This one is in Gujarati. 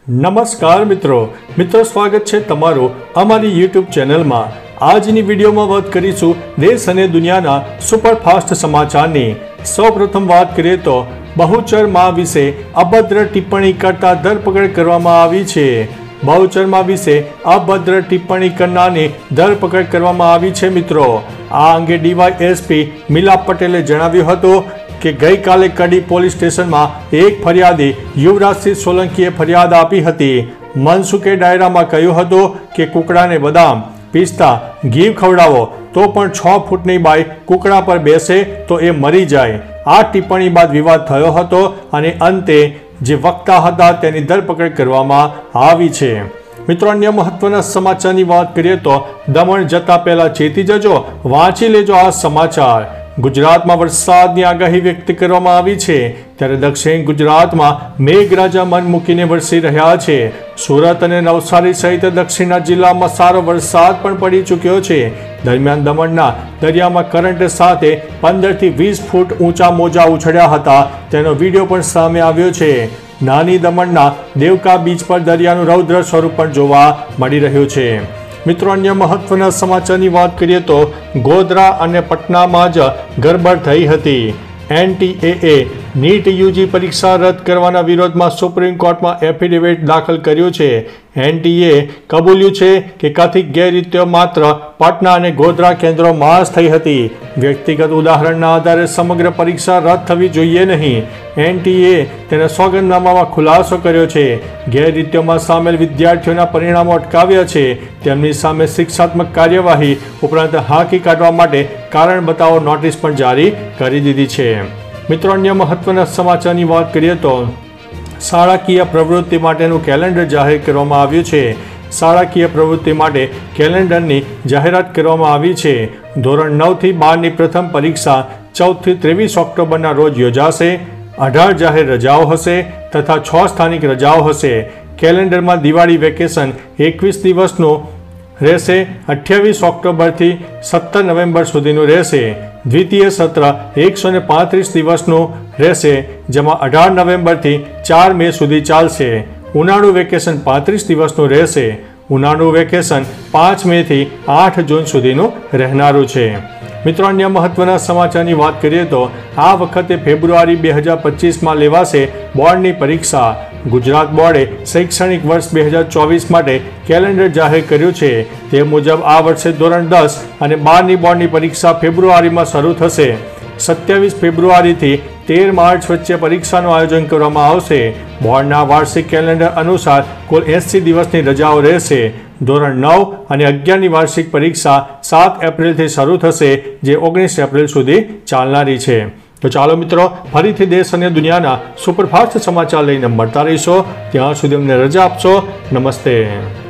નમસ્કાર મિત્રો સ્વાગત છે તમારું અમારી YouTube ચેનલમાં। આજની વિડીયોમાં વાત કરીશું દેશ અને દુનિયાના સુપરફાસ્ટ સમાચારની। સૌપ્રથમ વાત કરીએ તો બહુચર માં વિશે અભદ્ર ટિપ્પણી કરતા ધરપકડ કરવામાં આવી છે। બહુચર માં વિશે અભદ્ર ટિપ્પણી કરનારની ધરપકડ કરવામાં આવી છે મિત્રો। આ અંગે ડીવાયએસપી મિલાપ પટેલે જણાવ્યું હતું કે ગઈકાલે કડી પોલીસ સ્ટેશનમાં એક ફરિયાદી યુવરાજસિંહ સોલંકીએ ફરિયાદ આપી હતી। મનસુખે ડાયરામાં કહ્યું હતું કે કુકડાને બદામ પિસ્તા ઘી ખવડાવો તો પણ 6 ફૂટની બાઈ કુકડા પર બેસે તો એ મરી જાય। આ ટિપ્પણી બાદ વિવાદ થયો હતો અને અંતે જે વક્તા હતા તેની ધરપકડ કરવામાં આવી છે। મિત્રો, અન્ય મહત્વના સમાચારની વાત કરીએ તો દમણ જતા પહેલા ચેતી જજો, વાંચી લેજો આ સમાચાર। ગુજરાતમાં વરસાદની આગાહી વ્યક્ત કરવામાં આવી છે, ત્યારે દક્ષિણ ગુજરાતમાં મેઘરાજા મન મૂકીને વરસી રહ્યા છે। સુરત અને નવસારી સહિત દક્ષિણના જિલ્લામાં સારો વરસાદ પણ પડી ચૂક્યો છે। દરમિયાન દમણના દરિયામાં કરંટ સાથે 15 થી 20 ફૂટ ઊંચા મોજા ઉછળ્યા હતા, તેનો વિડીયો પણ સામે આવ્યો છે। નાની દમણના દેવકા બીચ પર દરિયાનું રૌદ્ર સ્વરૂપ પણ જોવા મળી રહ્યું છે। મિત્રો, અન્ય મહત્વના સમાચારની વાત કરીએ તો ગોધરા અને પટનામાં જ ગરબડ થઈ હતી। NTA નીટ યુજી પરીક્ષા રદ કરવાના વિરોધમાં સુપ્રીમ કોર્ટમાં એફિડેવિટ દાખલ કર્યું છે। NTA કબૂલ્યું છે કે કથિત ગેરરીતિઓ માત્ર પટના અને ગોધરા કેન્દ્રોમાં જ થઈ હતી। વ્યક્તિગત ઉદાહરણના આધારે સમગ્ર પરીક્ષા રદ થવી જોઈએ નહીં। NTA તેના સોગંદનામામાં ખુલાસો કર્યો છે। ગેરરીતિઓમાં સામેલ વિદ્યાર્થીઓના પરિણામો અટકાવ્યા છે, તેમની સામે શિક્ષાત્મક કાર્યવાહી ઉપરાંત હાંકી કાઢવા માટે કારણ બતાવો નોટિસ પણ જારી કરી દીધી છે। મિત્રો, અન્ય મહત્વના સમાચારની વાત કરીએ તો શાળાકીય પ્રવૃત્તિ માટેનું કેલેન્ડર જાહેર કરવામાં આવ્યું છે। શાળાકીય પ્રવૃત્તિ માટે કેલેન્ડરની જાહેરાત કરવામાં આવી છે। ધોરણ 9 થી 12ની પ્રથમ પરીક્ષા 14 થી 23 ઓક્ટોબરના રોજ યોજાશે। 18 જાહેર રજાઓ હશે તથા 6 સ્થાનિક રજાઓ હશે। કેલેન્ડરમાં દિવાળી વેકેશન 21 દિવસનું રહેશે, 28 ઓક્ટોબરથી 17 નવેમ્બર સુધીનું રહેશે। દ્વિતીય સત્ર 135 દિવસનું રહેશે, જેમાં 18 નવેમ્બરથી 4 મે સુધી ચાલશે। ઉનાળુ વેકેશન 35 દિવસનું રહેશે। ઉનાળુ વેકેશન 5 મેથી 8 જૂન સુધીનું રહેનારું છે। મિત્રો, અન્ય મહત્વના સમાચારની વાત કરીએ તો આ વખતે ફેબ્રુઆરી 2025માં લેવાશે બોર્ડની પરીક્ષા। ગુજરાત બોર્ડે શૈક્ષણિક વર્ષ 2024 માટે કેલેન્ડર જાહેર કર્યું છે। તે મુજબ આ વર્ષે ધોરણ 10 અને 12ની બોર્ડની પરીક્ષા ફેબ્રુઆરીમાં શરૂ થશે। 27 ફેબ્રુઆરીથી 13 માર્ચ વચ્ચે પરીક્ષાનું આયોજન કરવામાં આવશે। બોર્ડના વાર્ષિક કેલેન્ડર અનુસાર કુલ 80 દિવસની રજાઓ રહેશે। ધોરણ 9 અને 11ની વાર્ષિક પરીક્ષા 7 એપ્રિલથી શરૂ થશે, જે 19 એપ્રિલ સુધી ચાલનારી છે। તો ચાલો મિત્રો, ફરીથી દેશ અને દુનિયાના સુપરફાસ્ટ સમાચાર લઈને મળતા રહીશો। ત્યાં સુધી અમને રજા આપશો। નમસ્તે।